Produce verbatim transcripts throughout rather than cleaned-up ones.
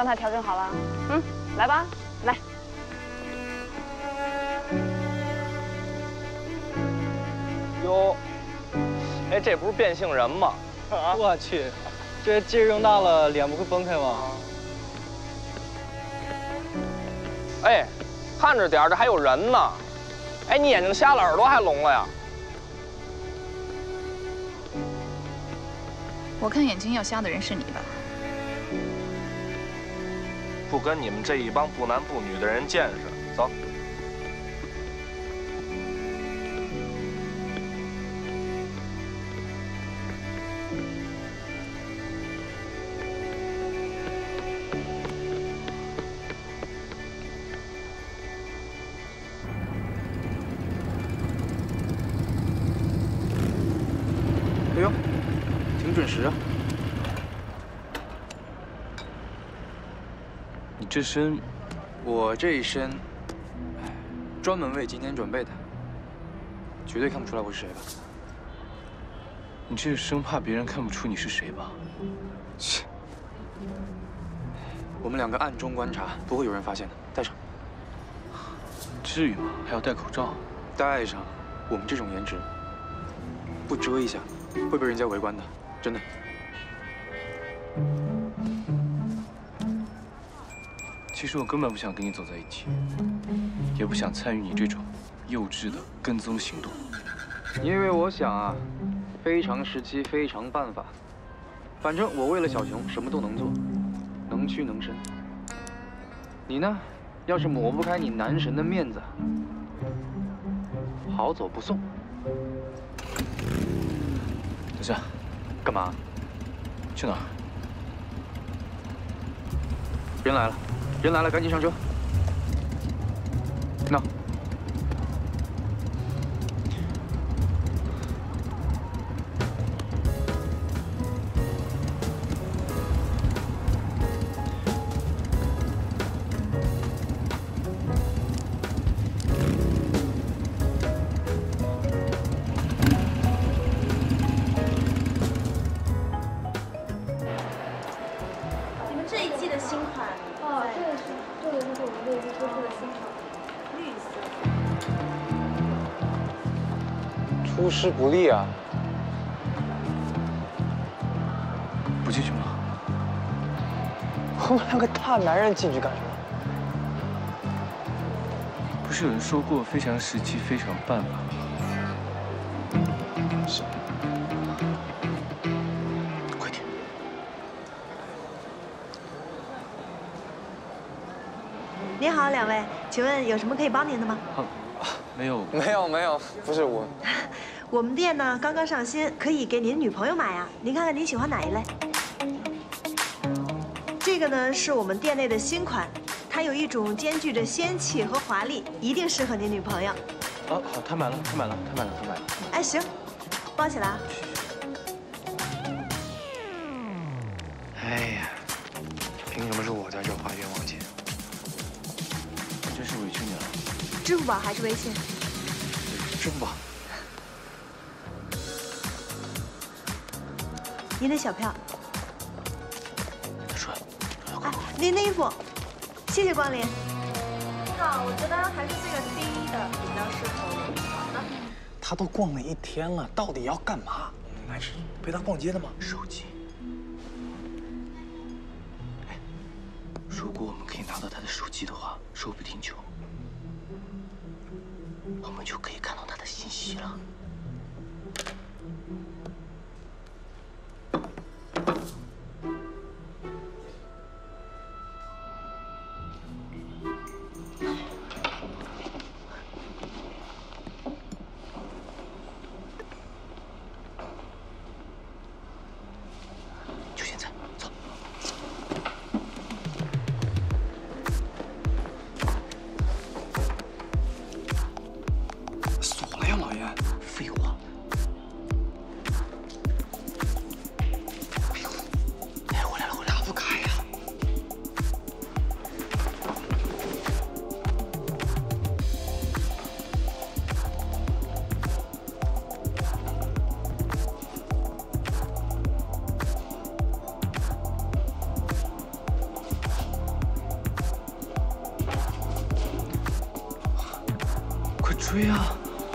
刚才调整好了。嗯，来吧，来。 哟，哎，这不是变性人吗？ 啊！我去，这劲儿用大了，脸不会崩开吗？ 哎，看着点儿，这还有人呢。哎，你眼睛瞎了，耳朵还聋了呀？ 我看眼睛要瞎的人是你吧？ 不跟你们这一帮不男不女的人见识，走。 哎呦！ 挺准时啊！ 你这身， 我这一身，哎，专门为今天准备的，绝对看不出来我是谁吧？ 你这是生怕别人看不出你是谁吧？ 切！我们两个暗中观察，不会有人发现的。戴上。 至于吗？还要戴口罩？ 戴上。我们这种颜值，不遮一下，会被人家围观的。 真的， 其实我根本不想跟你走在一起，也不想参与你这种幼稚的跟踪行动。 因为我想啊，非常时期非常办法，反正我为了小熊什么都能做，能屈能伸。你呢，要是抹不开你男神的面子，好走不送。 等下。 干嘛？ 去哪儿？ 人来了，人来了，赶紧上车。那。 出师不利啊！ 不进去吗？ 我们两个大男人进去干什么？ 不是有人说过非常时期非常办法吗？ 是。 快点！ 您好，两位，请问有什么可以帮您的吗？ 啊，没有， 没有，没有，不是我。 我们店呢刚刚上新，可以给您女朋友买啊。您看看您喜欢哪一类？这个呢是我们店内的新款，它有一种兼具着仙气和华丽，一定适合您女朋友。 啊，好，他买了，他买了，他买了，他买了。 哎，行，包起来啊。 哎呀，凭什么是我在这花冤枉钱？ 真是委屈你了。 支付宝还是微信？ 支付宝。 您的小票。 说， 哎，您的衣服，谢谢光临。 好，我觉得还是这个 C 的比较适合我。好的。 他都逛了一天了，到底要干嘛？ 还是陪他逛街的吗？ 手机。哎，如果我们可以拿到他的手机的话，说不定就，我们就可以看到他的信息了。 就现在，走。 锁了呀，老爷。 追啊！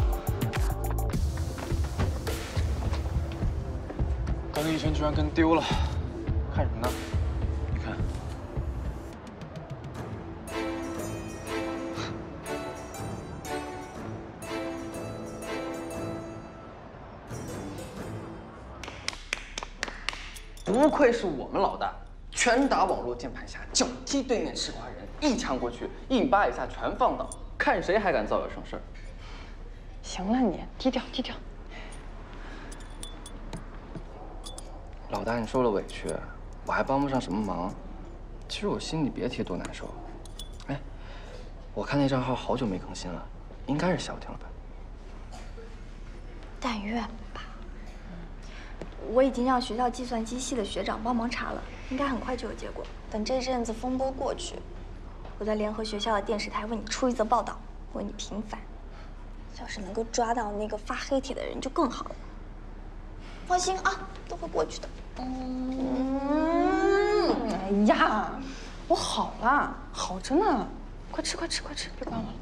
跟了一圈，居然跟丢了，看什么呢？你看。 不愧是我们老大，拳打网络键盘侠，脚踢对面吃瓜人，一枪过去，一扒一下全放倒，看谁还敢造谣生事儿。 行了你，低调低调。 老大，你受了委屈，我还帮不上什么忙。其实我心里别提多难受。哎，我看那账号好久没更新了，应该是消停了吧？ 但愿吧。我已经让学校计算机系的学长帮忙查了，应该很快就有结果。等这阵子风波过去，我再联合学校的电视台为你出一则报道，为你平反。要是能够抓到那个发黑帖的人，就更好了。放心啊，都会过去的。 嗯，哎呀，我好了，好着呢，快吃快吃快吃，别管我了。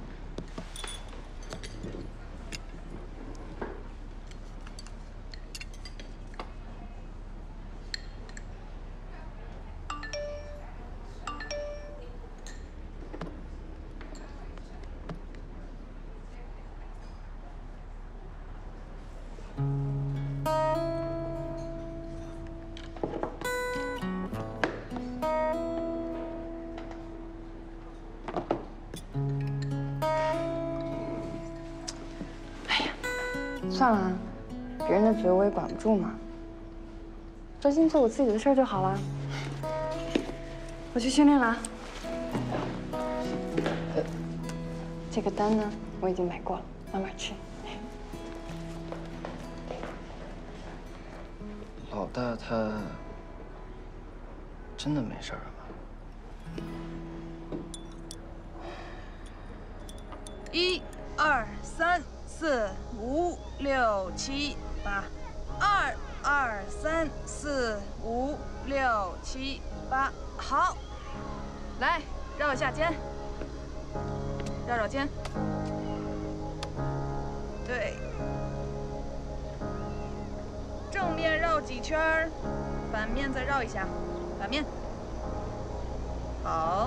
算了，别人的嘴我也管不住嘛，专心做我自己的事儿就好了。我去训练了啊。呃，这个单呢，我已经买过了，慢慢吃。 老大他真的没事儿了吗？ 一、二、三、四、五、六、七、八，二、二、三、四、五、六、七、八，好，来绕一下肩，绕绕肩，对，正面绕几圈儿，反面再绕一下，反面，好。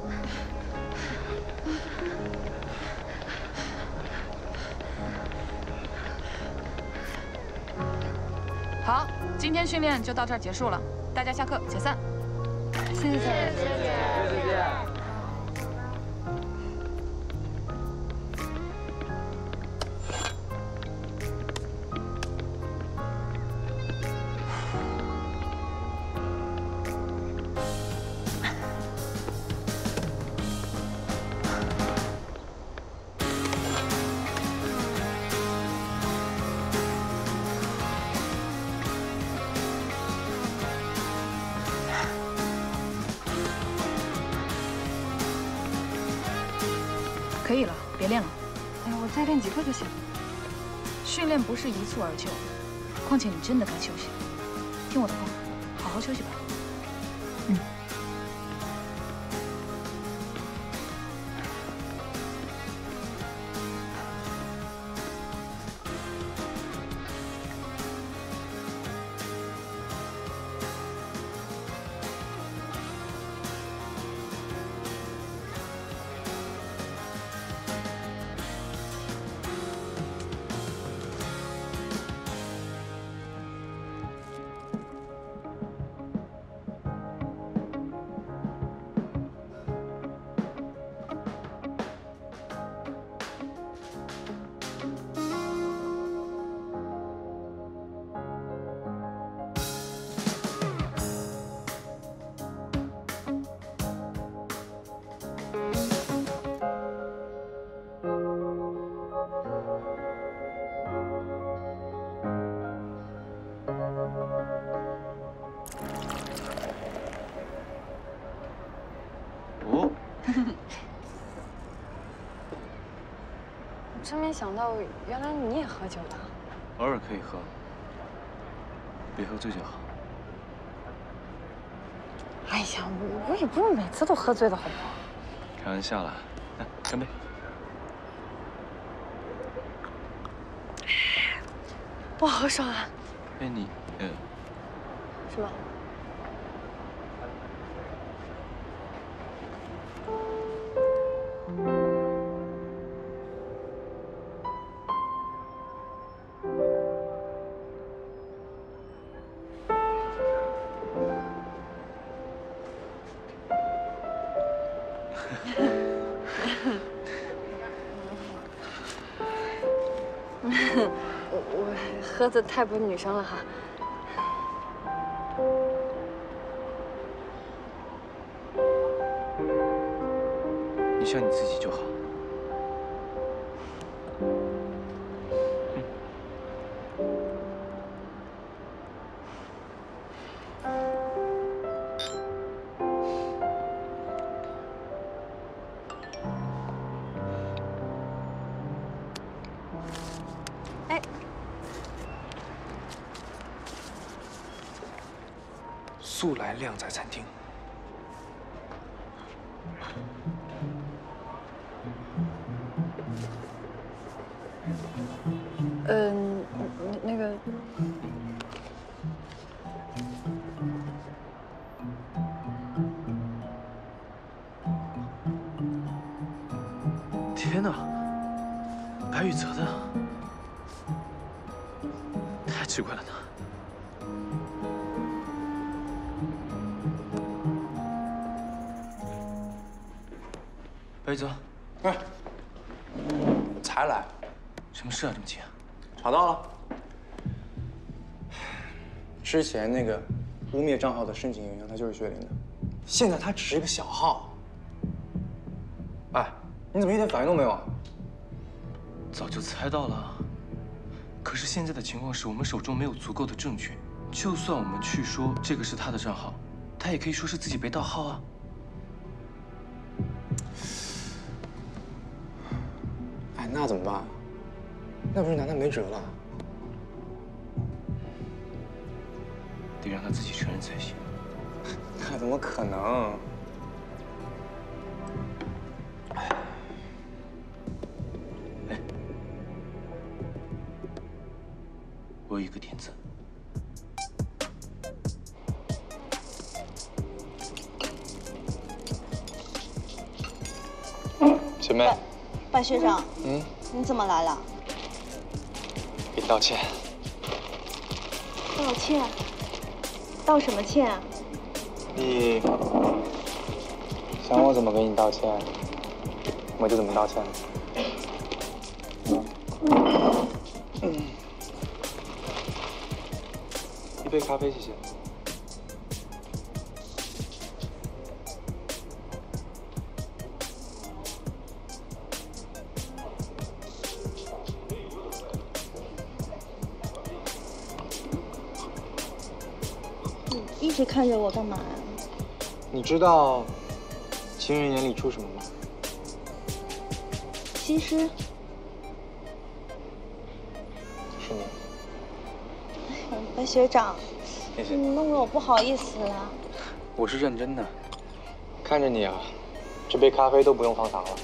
好，今天训练就到这儿结束了，大家下课解散。谢谢，谢谢， 谢谢。 可以了，别练了。 哎呀，我再练几个就行了。 训练不是一蹴而就，况且你真的该休息了。听我的话，好好休息吧。嗯。 真没想到，原来你也喝酒的。 偶尔可以喝，别喝醉就好。 哎呀，我我也不是每次都喝醉的，好不好？ 开玩笑啦，来干杯！ 哇，好爽啊！ 哎，你，呃， 什么？我我喝的太不女生了哈。 你像你自己就好。 速来靓仔餐厅。 嗯，那个， 天哪，白宇泽的，太奇怪了呢。 白宇泽， 哎，才来， 什么事啊？这么急啊？ 查到了，之前那个污蔑账号的申请邮箱，它就是薛林的，现在它只是一个小号。哎，你怎么一点反应都没有啊？ 早就猜到了，可是现在的情况是我们手中没有足够的证据，就算我们去说这个是他的账号，他也可以说是自己被盗号啊。 哎，那怎么办？那不是拿他没辙了？ 得让他自己承认才行。 那怎么可能？ 哎，我有一个点子。 学妹。 白学长， 嗯， 你怎么来了？ 给你道歉。 道歉？道什么歉啊？ 你想我怎么给你道歉，我就怎么道歉。嗯，一杯咖啡，谢谢。 一直看着我干嘛呀？ 你知道情人眼里出什么吗？ 西施。 是你。 哎，白学长， 谢谢。 你弄得我不好意思了。 我是认真的。 看着你啊，这杯咖啡都不用放糖了。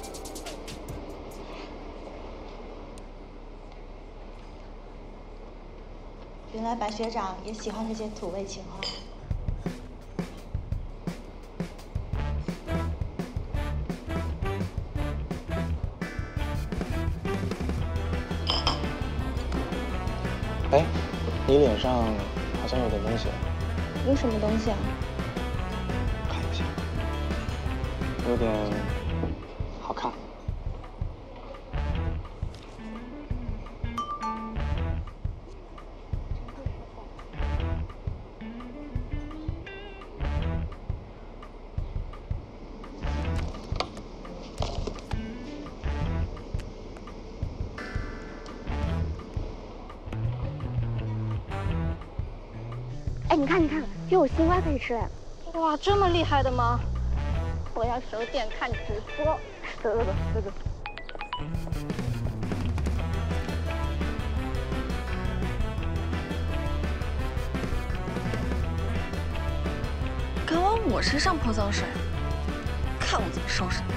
原来白学长也喜欢这些土味情话。 哎，你脸上好像有点东西。 有什么东西啊？ 看一下，有点好看。 哎，你看，你看，又有新瓜可以吃了。 哇，这么厉害的吗？ 我要守点看直播，得得得得得。 敢往我身上泼脏水，看我怎么收拾你！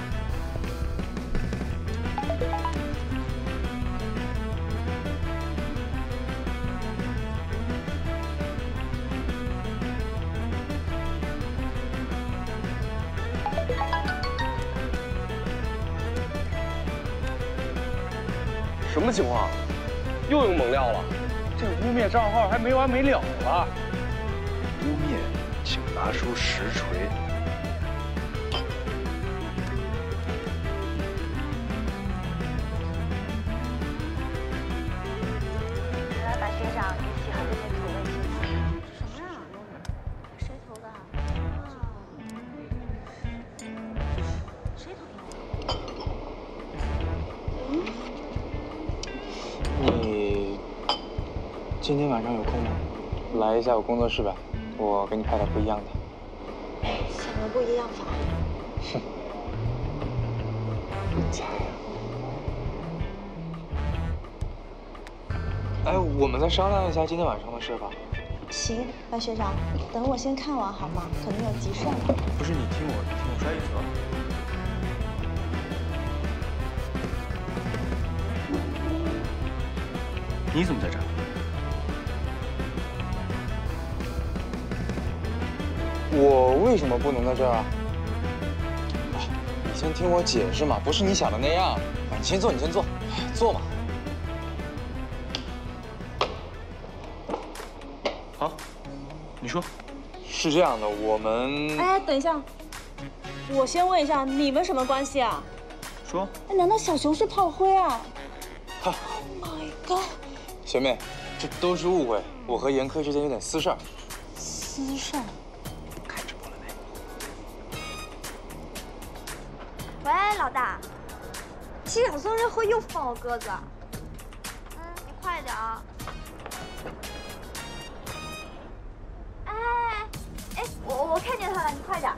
什么情况？又有猛料了？这污蔑账号还没完没了了。 污蔑，请拿出实锤。 来，白学长也喜欢这些土味情话。什么呀？谁投的？谁投的？嗯。 你今天晚上有空吗？来一下我工作室吧，我给你拍点不一样的。 什么不一样法？ 哼，你猜呀？哎，我们再商量一下今天晚上的事吧。 行，白学长，等我先看完好吗？可能有急事儿。 不是你听我，你听我说一说。你怎么在这儿？ 我为什么不能在这儿啊？你先听我解释嘛，不是你想的那样。你先坐，你先坐，坐嘛。 好，你说。 是这样的，我们…… 哎，等一下，我先问一下，你们什么关系啊？ 说。 哎，难道小熊是炮灰啊？ 哈 ！Oh my god！ 学妹，这都是误会，我和严科之间有点私事儿。 私事儿。 看直播了没？ 喂，老大，七小生日会又放我鸽子。嗯，你快点啊！哎哎，我我看见他了，你快点。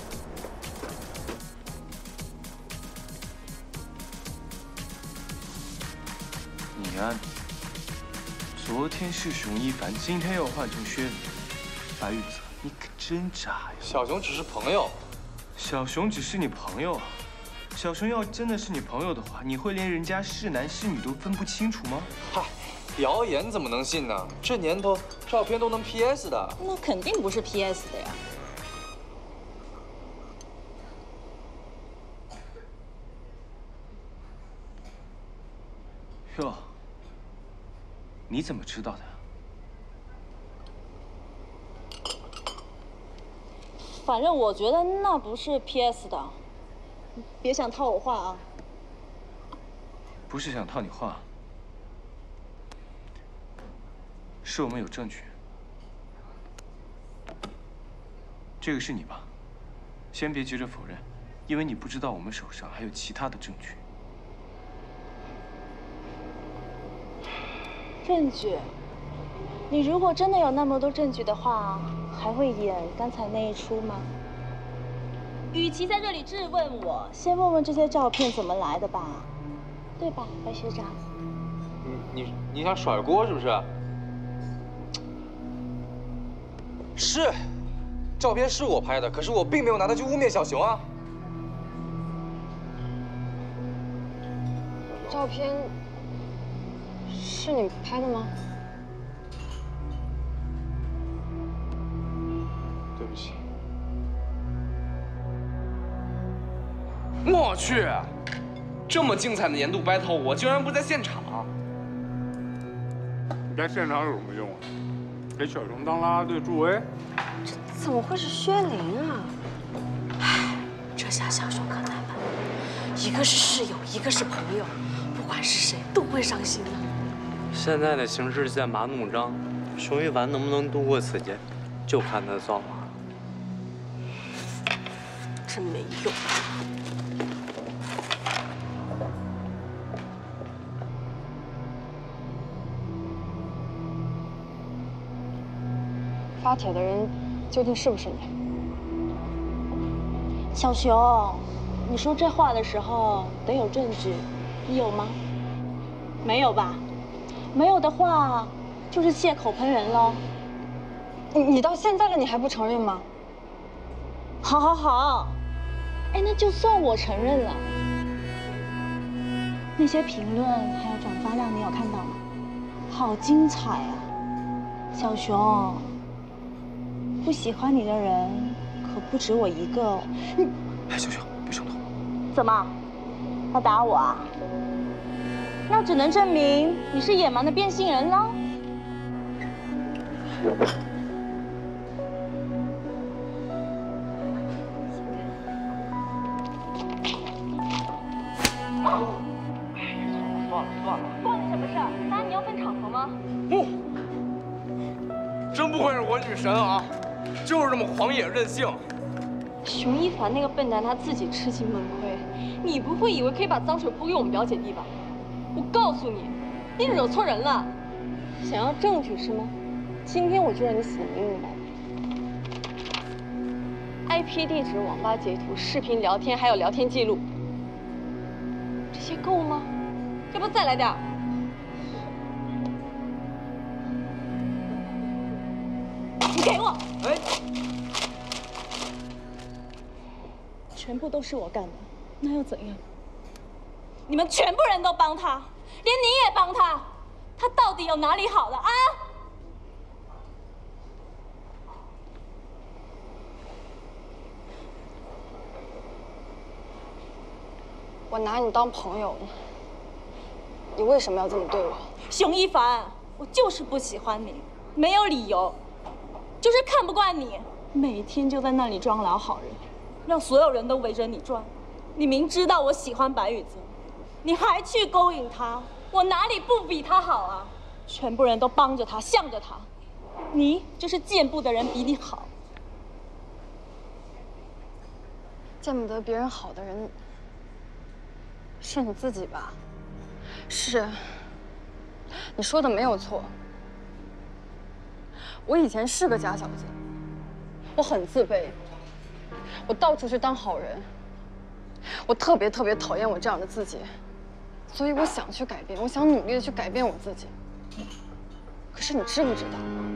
你呀、啊，昨天是熊一凡，今天又换成薛林，白玉泽，你可真渣呀！ 小熊只是朋友， 小熊只是你朋友啊？小熊要真的是你朋友的话，你会连人家是男是女都分不清楚吗？ 嗨，谣言怎么能信呢？这年头，照片都能 P S 的。 那肯定不是 P S 的呀。 哟，你怎么知道的呀？ 反正我觉得那不是 P S 的，别想套我话啊！ 不是想套你话，是我们有证据。这个是你吧？先别急着否认，因为你不知道我们手上还有其他的证据。 证据？你如果真的有那么多证据的话，还会演刚才那一出吗？与其在这里质问我，先问问这些照片怎么来的吧，对吧，白学长？ 你你你想甩锅是不是？是，照片是我拍的，可是我并没有拿它去污蔑小熊啊。 照片是你拍的吗？ 对不起。 我去，这么精彩的年度 battle， 我居然不在现场。 你在现场有什么用啊？给小熊当啦啦队助威？ 这怎么会是薛林啊？唉，这下小熊可难办，一个是室友，一个是朋友，不管是谁都会伤心的。 现在的形势剑拔弩张，熊一凡能不能度过此劫，就看他的造化了。 真没用。发帖的人究竟是不是你？ 小熊，你说这话的时候得有证据，你有吗？没有吧？没有的话，就是借口喷人喽。 你你到现在了，你还不承认吗？ 好，好，好。哎，那就算我承认了，那些评论还有转发量，你有看到吗？好精彩啊，小熊。不喜欢你的人可不止我一个哦。你， 哎，小熊，别冲动。 怎么？要打我啊？ 那只能证明你是野蛮的变性人喽。 算了算了， 关你什么事？答应你要分场合吗？ 不，真不愧是我女神啊，就是这么狂野任性。 熊一凡那个笨蛋他自己吃尽闷亏，你不会以为可以把脏水泼给我们表姐弟吧？我告诉你，你惹错人了。想要证据是吗？今天我就让你死得明明白白。I P 地址、网吧截图、视频聊天，还有聊天记录，这些够吗？要不再来点儿？你给我！ 哎， 全部都是我干的，那又怎样？你们全部人都帮他，连你也帮他，他到底有哪里好了啊？ 我拿你当朋友，你为什么要这么对我？ 熊一凡，我就是不喜欢你，没有理由，就是看不惯你，每天就在那里装老好人，让所有人都围着你转。你明知道我喜欢白宇泽，你还去勾引他，我哪里不比他好啊？全部人都帮着他，向着他，你就是见不得人比你好。 见不得别人好的人，是你自己吧？是，你说的没有错。我以前是个假小子，我很自卑，我到处去当好人，我特别特别讨厌我这样的自己，所以我想去改变，我想努力的去改变我自己。可是你知不知道，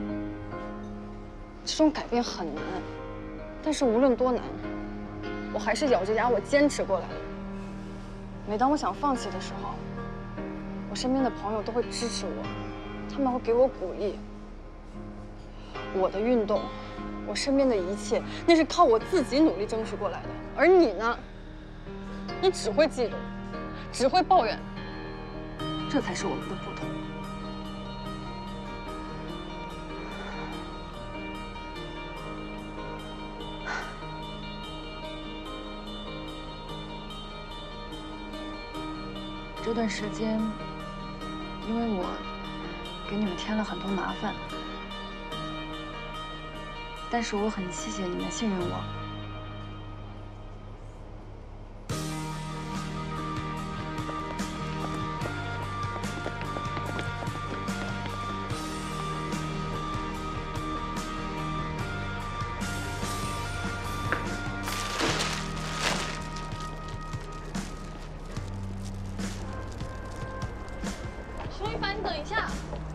这种改变很难，但是无论多难，我还是咬着牙我坚持过来了。每当我想放弃的时候，我身边的朋友都会支持我，他们会给我鼓励。我的运动，我身边的一切，那是靠我自己努力争取过来的。而你呢？你只会嫉妒，只会抱怨，这才是我们的不同。这段时间，因为我给你们添了很多麻烦，但是我很谢谢你们信任我。 熊一凡，你等一下。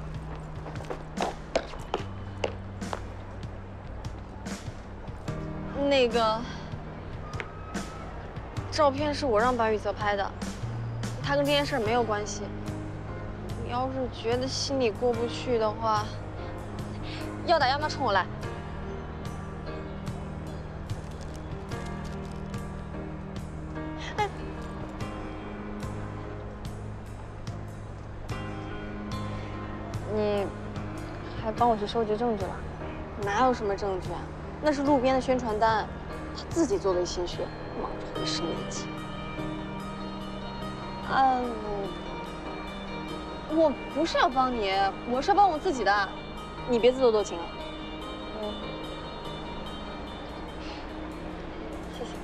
那个照片是我让白宇泽拍的，他跟这件事没有关系。你要是觉得心里过不去的话，要打要骂冲我来。哎，你还帮我去收集证据了？哪有什么证据啊？那是路边的宣传单，他自己做的心血，忙着回事业绩。嗯，我不是要帮你，我是要帮我自己的，你别自作多情啊。嗯，谢谢。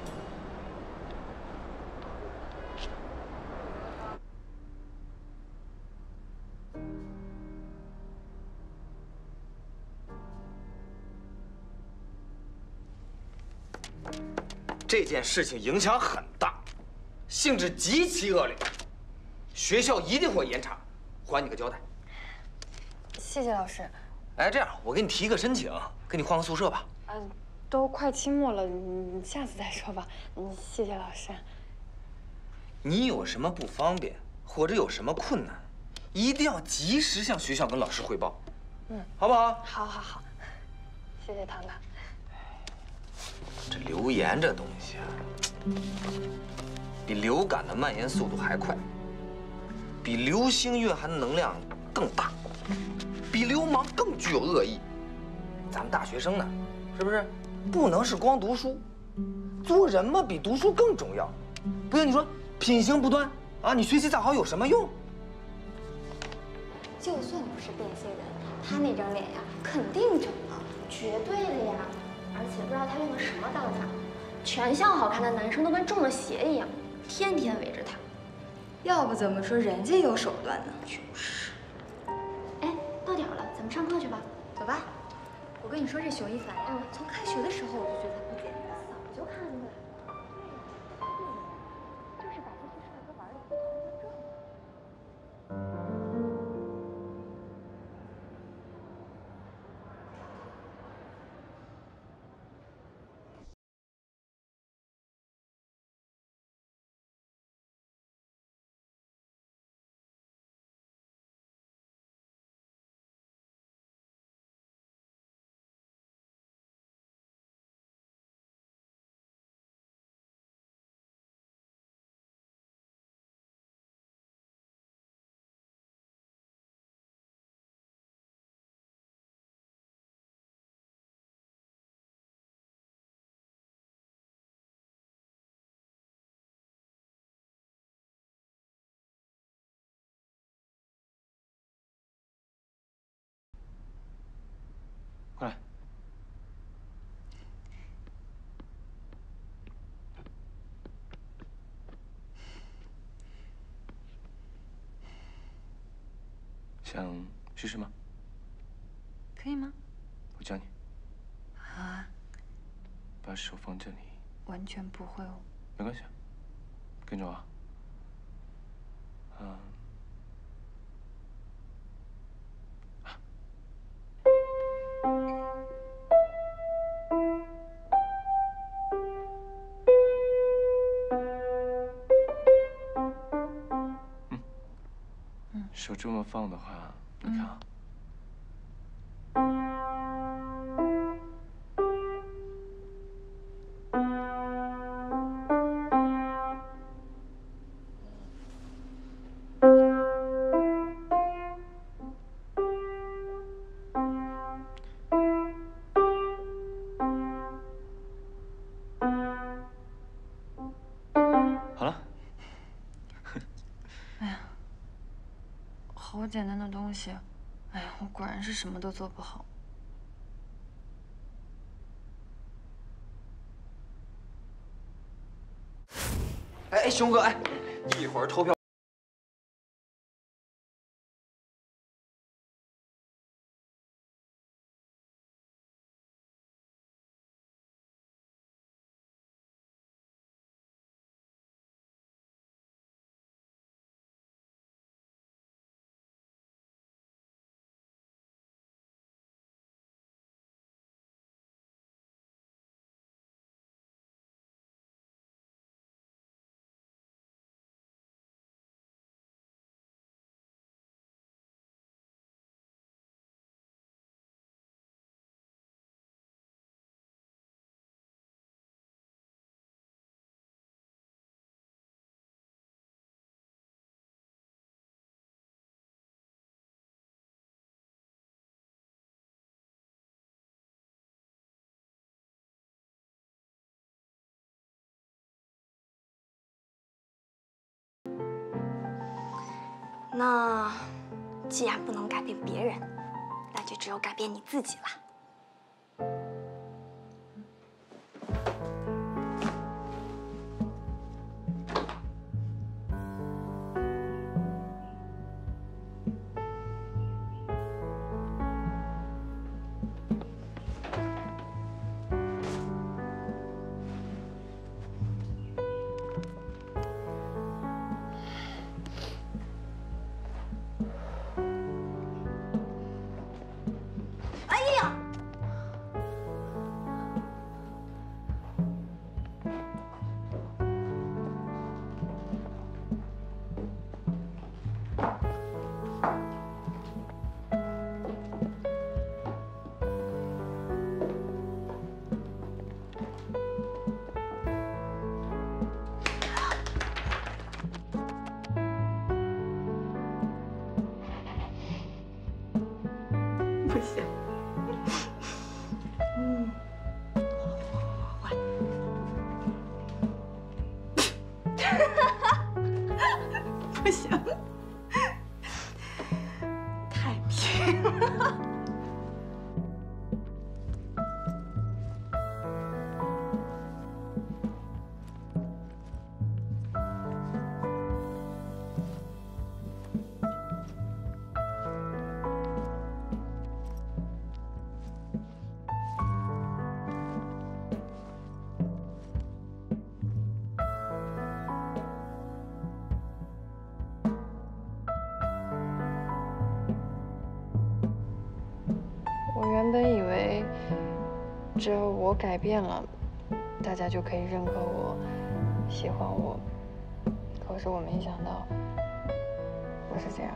这件事情影响很大，性质极其恶劣，学校一定会严查，还你个交代。 谢谢老师。 哎，这样我给你提个申请，给你换个宿舍吧。 嗯，都快期末了，你下次再说吧。嗯，谢谢老师。 你有什么不方便，或者有什么困难，一定要及时向学校跟老师汇报。 嗯， 好不好？ 好，好，好。谢谢糖糖。 这流言这东西啊，比流感的蔓延速度还快。 比流星蕴含的能量更大，比流氓更具有恶意。咱们大学生呢，是不是不能是光读书？做人嘛，比读书更重要。不行，你说品行不端啊，你学习再好有什么用？ 就算不是变性人，他那张脸呀，肯定整了，绝对的呀。而且不知道他用了什么办法，全校好看的男生都跟中了邪一样，天天围着他。要不怎么说人家有手段呢？就是。哎，到点了，咱们上课去吧。走吧。我跟你说，这熊一凡呀，从开学的时候我就觉得他不简单，早就看出来了。对，就是把这些帅哥玩的不头不正。 过来。想试试吗？ 可以吗？ 我教你。 好啊。 把手放这里。 完全不会哦。 没关系，跟着我啊。嗯。手这么放的话，你看啊。好了。 哎呀。好简单的东西，哎呀，我果然是什么都做不好。 哎哎，熊哥，哎，一会儿投票。 那既然不能改变别人，那就只有改变你自己了。 行。嗯，换。不行，太平了。 我原本以为，只要我改变了，大家就可以认可我、喜欢我。可是我没想到，不是这样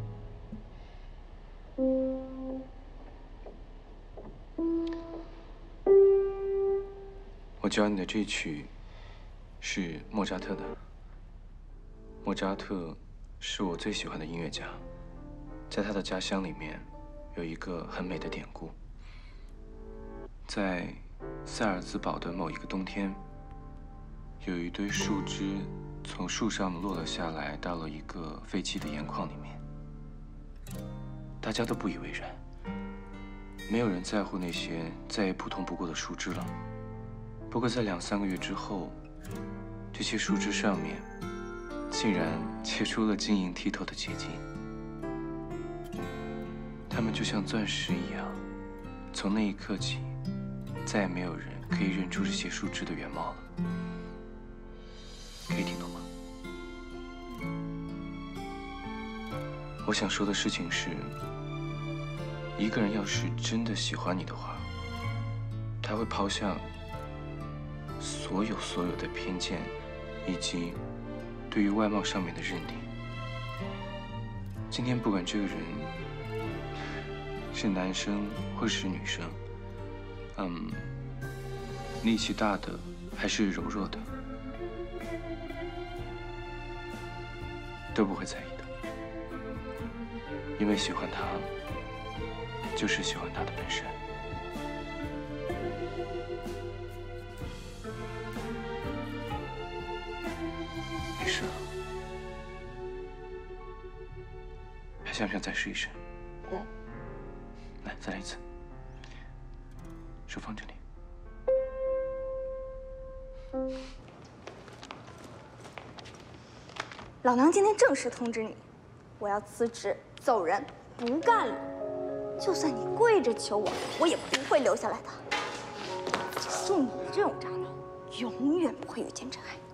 的。我教你的这曲是莫扎特的。莫扎特是我最喜欢的音乐家，在他的家乡里面。有一个很美的典故，在塞尔兹堡的某一个冬天，有一堆树枝从树上落了下来，到了一个废弃的盐矿里面。大家都不以为然，没有人在乎那些再也普通不过的树枝了。不过在两三个月之后，这些树枝上面竟然结出了晶莹剔透的结晶。它们就像钻石一样，从那一刻起，再也没有人可以认出这些树枝的原貌了。可以听懂吗？我想说的事情是，一个人要是真的喜欢你的话，他会抛下所有所有的偏见，以及对于外貌上面的认定。今天不管这个人是男生或是女生，嗯，力气大的还是柔弱的，都不会在意的，因为喜欢他，就是喜欢他的本身。没事了，还想不想再试一试？ 嗯。 来，再来一次。手放这里。 老娘今天正式通知你，我要辞职走人，不干了。就算你跪着求我，我也不会留下来的。就你这种渣男，永远不会遇见真爱。